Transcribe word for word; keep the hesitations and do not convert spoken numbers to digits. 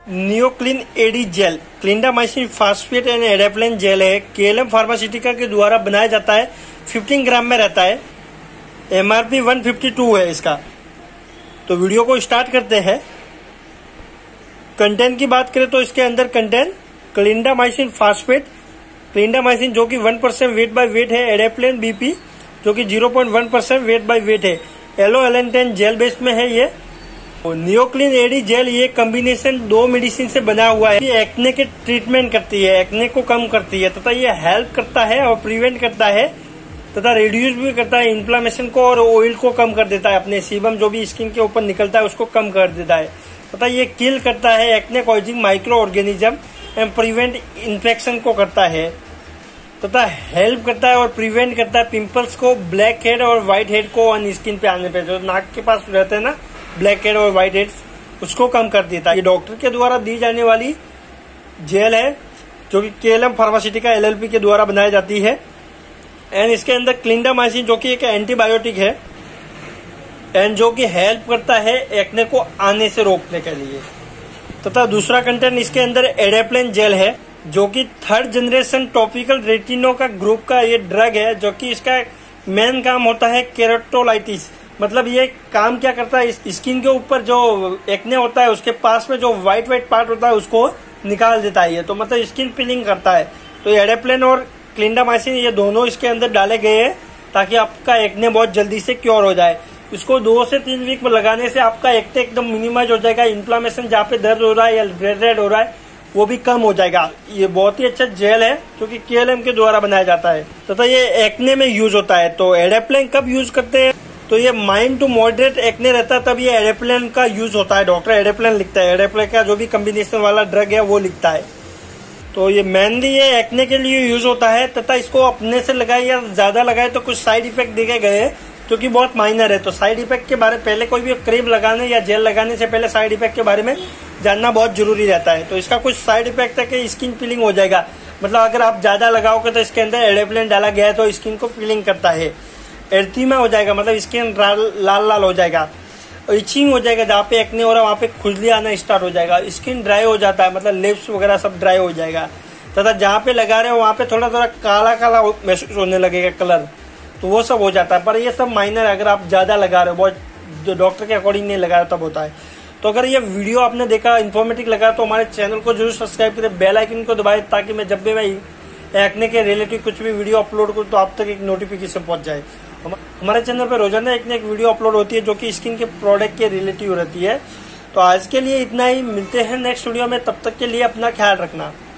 नियोक्लिन AD gel clindamycin phosphate and adapalene gel है। KLM pharmaceutical के द्वारा बनाया जाता है। पंद्रह ग्राम में रहता है। एमआरपी एक सौ बावन है इसका। तो वीडियो को स्टार्ट करते हैं। कंटेंट की बात करें तो इसके अंदर कंटेंट क्लिंडामाइसिन फॉस्फेट, क्लिंडामाइसिन जो कि one percent weight by weight है, एडेप्लेन बीपी जो कि zero point one percent weight by weight है, एलो एलेंटेन जेल बेस में है ये। नियोक्लिन एडी जेल ये कॉम्बिनेशन दो मेडिसिन से बना हुआ है। ये एक्ने के ट्रीटमेंट करती है, एक्ने को कम करती है तथा ये हेल्प करता है और प्रिवेंट करता है तथा रिड्यूस भी करता है इन्फ्लामेशन को और ऑयल को कम कर देता है। अपने सीबम जो भी स्किन के ऊपर निकलता है उसको कम कर देता है तथा ये किल करता है acne causing micro organism and prevent infection को करता है तथा हेल्प करता है और प्रिवेंट करता है पिंपल्स को, ब्लैक हेड और व्हाइट हेड को ऑन स्किन पे आने पे। जो नाक के पास रहते हैं ना ब्लैक हेड और व्हाइट हेड्स, उसको कम कर देता है। ये डॉक्टर के द्वारा दी जाने वाली जेल है जो कि केएलएम फार्मास्यूटिकल एलएलपी के द्वारा बनाई जाती है। एंड इसके अंदर क्लिंडामाइसिन जो कि एक एंटीबायोटिक है एंड जो कि हेल्प करता है एक्ने को आने से रोकने के लिए। तथा दूसरा कंटेंट इसके अंदर एडेप्लेन जेल है जो कि थर्ड जनरेशन टॉपिकल रेटिनो का ग्रुप का ये ड्रग है जो कि इसका मेन काम होता है केराटोलाइटिस। मतलब ये काम क्या करता है, इस स्किन के ऊपर जो एक्ने होता है उसके पास में जो व्हाइट व्हाइट पार्ट होता है उसको निकाल देता है। ये तो मतलब स्किन पीलिंग करता है। तो ये एडेप्लेन और क्लिंडामाइसिन ये दोनों इसके अंदर डाले गए हैं ताकि आपका एक्ने बहुत जल्दी से क्योर हो जाए। इसको दो से तीन वीक में लगाने से आपका एक्ने एकदम मिनिमाइज हो जाएगा। इन्फ्लामेशन जहाँ पे दर्द हो रहा है या रेड रेड हो रहा है वो भी कम हो जाएगा। ये बहुत ही अच्छा जेल है जो कि केएलएम के द्वारा बनाया जाता है तथा ये एक्ने में यूज होता है। तो एडेप्लेन कब यूज करते हैं तो ये माइल्ड टू मॉडरेट एक्ने रहता है तब ये एडेप्लेन का यूज होता है। डॉक्टर एडेप्लेन लिखता है, एडेप्लेन का जो भी कॉम्बिनेशन वाला ड्रग है वो लिखता है। तो ये मेनली ये एक्ने के लिए यूज होता है तथा इसको अपने से लगाए या ज्यादा लगाए तो कुछ साइड इफेक्ट देखे गए हैं जो कि बहुत माइनर है। तो साइड इफेक्ट के बारे में पहले कोई भी क्रीम लगाने या जेल लगाने से पहले साइड इफेक्ट के बारे में जानना बहुत जरूरी रहता है। तो इसका कुछ साइड इफेक्ट है कि स्किन पीलिंग हो जाएगा। मतलब अगर आप ज्यादा लगाओगे तो इसके अंदर एडेप्लेन डाला गया है तो स्किन को पीलिंग करता है। एर्थीमा हो जाएगा, मतलब स्किन लाल लाल हो जाएगा। इचिंग हो जाएगा, जहाँ पे एक्ने हो रहा है वहाँ पे खुजली आना स्टार्ट हो जाएगा। स्किन ड्राई हो जाता है, मतलब लिप्स वगैरह सब ड्राई हो जाएगा। तथा जहाँ पे लगा रहे हो वहाँ पे थोड़ा थोड़ा काला काला महसूस होने लगेगा कलर, तो वो सब हो जाता है। पर ये सब माइनर है, अगर आप ज्यादा लगा रहे हो, बहुत डॉक्टर के अकॉर्डिंग नहीं लगा रहे तब होता है। तो अगर ये वीडियो आपने देखा इन्फॉर्मेटिव लगा तो हमारे चैनल को जरूर सब्सक्राइब करें, बेल आइकन को दबाएं ताकि मैं जब भी मैं एक्ने के रिलेटिव कुछ भी वीडियो अपलोड करूँ तो आप तक एक नोटिफिकेशन पहुंच जाए। हमारे चैनल पर रोजाना एक न एक वीडियो अपलोड होती है जो कि स्किन के प्रोडक्ट के रिलेटिव रहती है। तो आज के लिए इतना ही, मिलते हैं नेक्स्ट वीडियो में, तब तक के लिए अपना ख्याल रखना।